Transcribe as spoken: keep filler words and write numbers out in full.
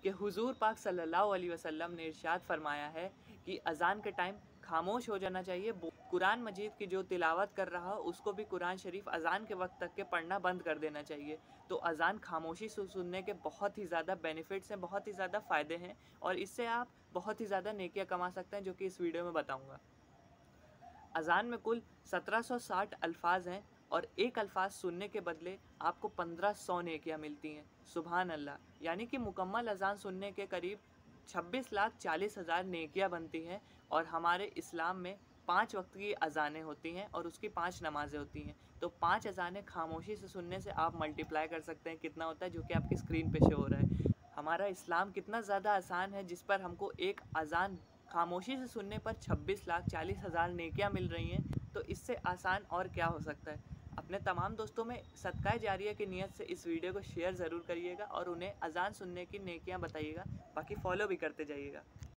कि हुजूर पाक सल्लल्लाहु अलैहि वसल्लम ने इरशाद फरमाया है कि अज़ान के टाइम खामोश हो जाना चाहिए। कुरान मजीद की जो तिलावत कर रहा हो उसको भी कुरान शरीफ अज़ान के वक्त तक के पढ़ना बंद कर देना चाहिए। तो अज़ान खामोशी से सुनने के बहुत ही ज़्यादा बेनिफिट्स हैं, बहुत ही ज़्यादा फ़ायदे हैं और इससे आप बहुत ही ज़्यादा नेकियां कमा सकते हैं, जो कि इस वीडियो में बताऊँगा। अज़ान में कुल सत्रह सौ साठ अल्फाज हैं और एक अल्फाज सुनने के बदले आपको पंद्रह सौ नेकियां मिलती हैं। सुभान अल्लाह! यानी कि मुकम्मल अज़ान सुनने के करीब छब्बीस लाख चालीस हज़ार नेकियां बनती हैं। और हमारे इस्लाम में पाँच वक्त की अज़ानें होती हैं और उसकी पाँच नमाज़ें होती हैं। तो पाँच अज़ानें खामोशी से सुनने से आप मल्टीप्लाई कर सकते हैं कितना होता है, जो कि आपकी स्क्रीन पे शो हो रहा है। हमारा इस्लाम कितना ज़्यादा आसान है, जिस पर हमको एक अज़ान खामोशी से सुनने पर छब्बीस लाख चालीस हज़ार नेकियां मिल रही हैं। तो इससे आसान और क्या हो सकता है। अपने तमाम दोस्तों में सदक़ाए जारिया की नीयत से इस वीडियो को शेयर ज़रूर करिएगा और उन्हें अज़ान सुनने की नेकियां बताइएगा। बाकी फॉलो भी करते जाइएगा।